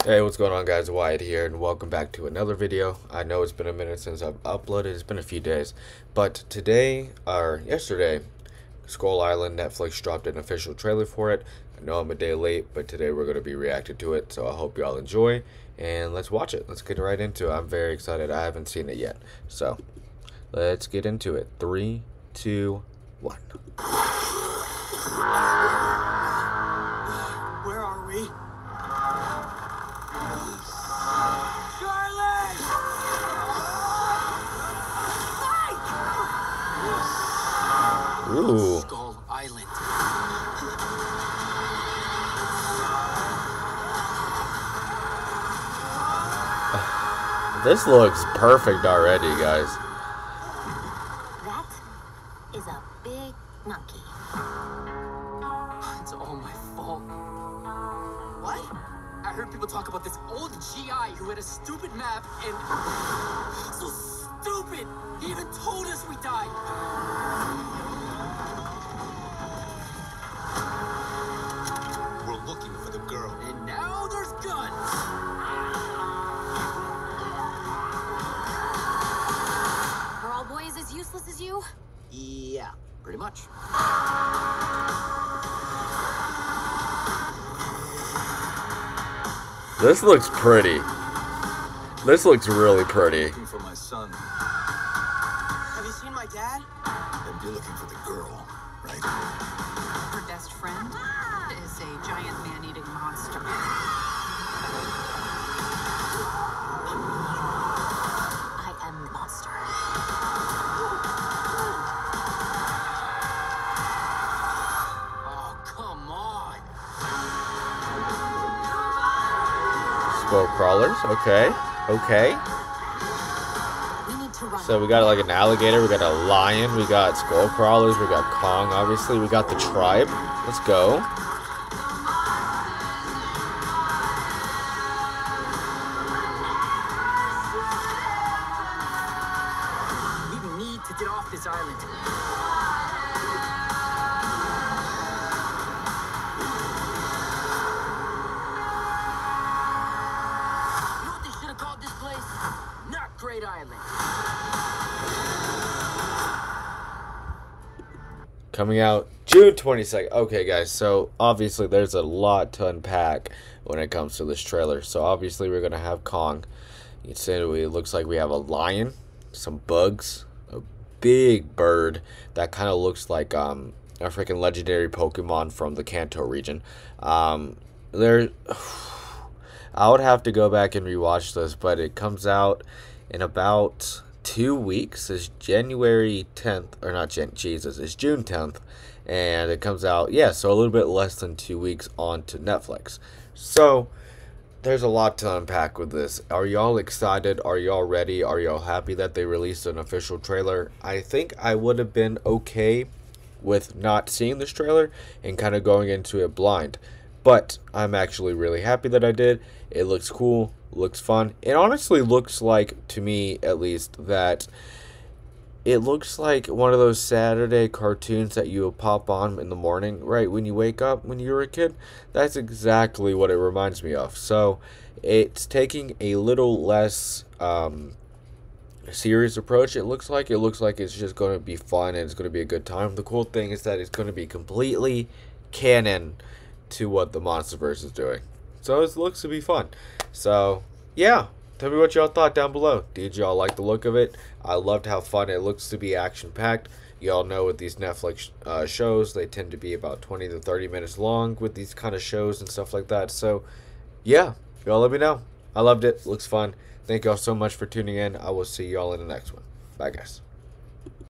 Hey, what's going on, guys? Wyatt here, and welcome back to another video. I know it's been a minute since I've uploaded. It's been a few days, but today, or yesterday, Skull Island, Netflix dropped an official trailer for it. I know I'm a day late, but today we're going to be reacting to it, so I hope y'all enjoy, and let's watch it. Let's get right into it. I'm very excited. I haven't seen it yet, so let's get into it. 3, 2, 1. Where are we? Ooh. Skull Island. This looks perfect already, guys. That is a big monkey. It's all my fault. What? I heard people talk about this old GI who had a stupid map and... So stupid! He even told us we died! We're looking for the girl. And now there's guns! Are all boys as useless as you? Yeah, pretty much. This looks pretty. This looks really pretty. Looking for my son. Have you seen my dad? And you're looking for the girl, right? Her best friend is a giant man-eating monster. I am the monster. Oh, come on! Skull crawlers. Okay. Okay. We need to run. So we got like an alligator, we got a lion, we got skull crawlers, we got Kong, obviously, we got the tribe. Let's go. We need to get off this island. You know what they should have called this place? Not Great Island. Coming out June 22nd. Okay, guys, so obviously there's a lot to unpack when it comes to this trailer. So obviously we're going to have Kong. You said it looks like we have a lion, some bugs, a big bird that kind of looks like a freaking legendary Pokemon from the Kanto region. There, I would have to go back and rewatch this, but it comes out in about 2 weeks. It's January 10th, or not Jesus, it's June 10th, and it comes out, yeah, so a little bit less than 2 weeks onto Netflix. So there's a lot to unpack with this. Are y'all excited? Are y'all ready? Are y'all happy that they released an official trailer? I think I would have been okay with not seeing this trailer and kind of going into it blind, but I'm actually really happy that I did. It looks cool, looks fun. It honestly looks like, to me at least, that it looks like one of those Saturday cartoons that you would pop on in the morning, right, when you wake up when you were a kid. That's exactly what it reminds me of. So it's taking a little less serious approach. It looks like it's just going to be fun and it's going to be a good time. The cool thing is that it's going to be completely canon to what the Monsterverse is doing. So it looks to be fun. So yeah, tell me what y'all thought down below. Did y'all like the look of it? I loved how fun it looks to be, action packed. Y'all know with these Netflix shows, they tend to be about 20 to 30 minutes long with these kind of shows and stuff like that. So yeah, y'all let me know. I loved it. Looks fun. Thank y'all so much for tuning in. I will see y'all in the next one. Bye, guys.